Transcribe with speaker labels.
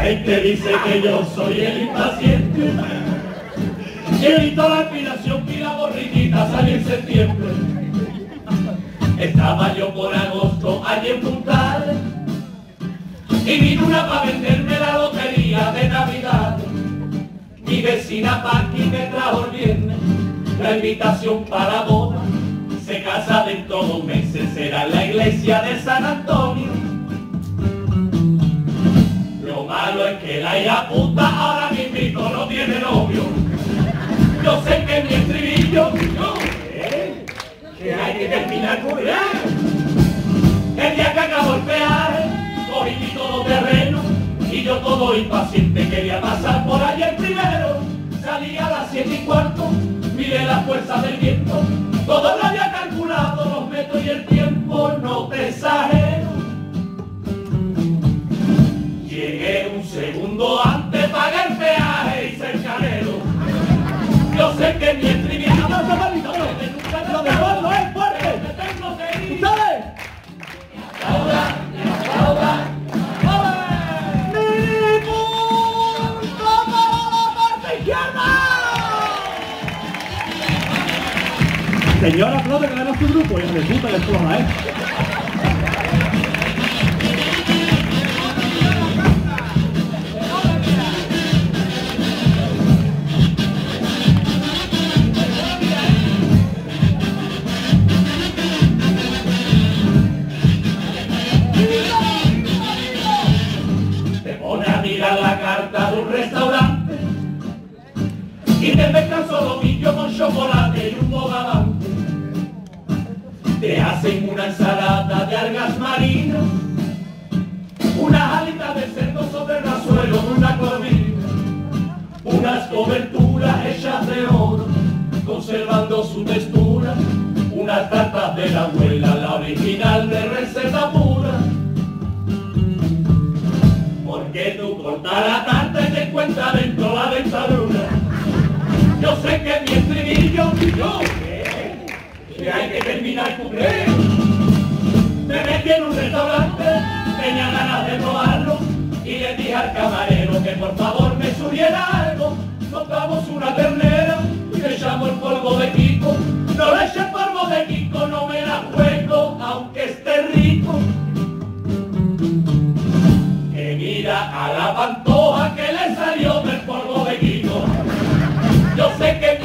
Speaker 1: gente dice que yo soy el impaciente. Evito la aspiración y la borriquita salió en septiembre. Estaba yo por agosto allí en Puntal y vino una para venderme la lotería de Navidad. Mi vecina Paqui me trajo el viernes la invitación para la boda. Se casa dentro de 2 meses, será en la iglesia de San Antonio. Lo malo es que la hija puta ahora mismo no tiene novio. Yo sé que en mi estribillo, que hay que terminar con él. El día que acabó el peaje, cogí mi todoterreno y yo todo impaciente quería pasar por allí el primero. Salí a las 7:15, miré la fuerza del viento, todo lo había calculado, los metros y el tiempo, no te exagero. Llegué un segundo antes, pagué el peaje y hice el canelo. Yo sé que mi estribillo lo de fondo es fuerte. ¿Sabes? Ahora, ¡mi punto para la parte izquierda!
Speaker 2: Señora, aplaude que gana su grupo y me puta que explota, ¿eh?
Speaker 1: La carta de un restaurante y te mezclan solomillo con chocolate y un bogavante. Te hacen una ensalada de algas marinas, unas alitas de cerdo sobre el rasuelo de una corvina, unas coberturas hechas de oro conservando su textura, unas tartas de la abuela, la original de receta pura. Porque tú cortas la tarta y te encuentras dentro la dentadura. Yo sé que mi estribillo, que hay que terminar con él. Me metí en un restaurante, tenía ganas de probarlo y le dije al camarero que por favor me subiera algo. Compramos una ternera y le echamos el polvo de Kiko. No le eché el polvo de Kiko, no me la juego, aunque esté rico. Que mira a la pantoja que le salió del polvo de Kiko. Yo sé que